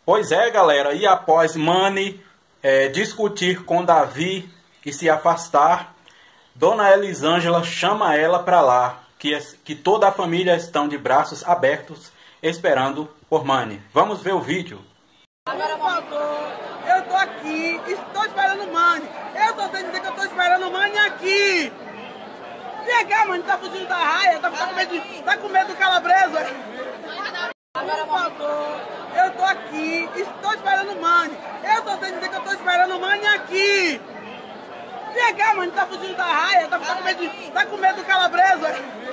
Pois é, galera, e após Manny discutir com Davi e se afastar, Dona Elisângela chama ela para lá, que toda a família estão de braços abertos esperando por Manny. Vamos ver o vídeo. Por favor, eu tô aqui, estou esperando o Manny. Eu só sei dizer que eu tô esperando o Manny aqui. Vem cá, Manny, tá fugindo da raia, tá com medo do calabreso. Por favor, eu tô aqui, estou esperando o Manny. Eu só sei dizer que eu tô esperando o Manny aqui. Vem cá, Manny, tá fugindo da raia, tá com medo do calabreso.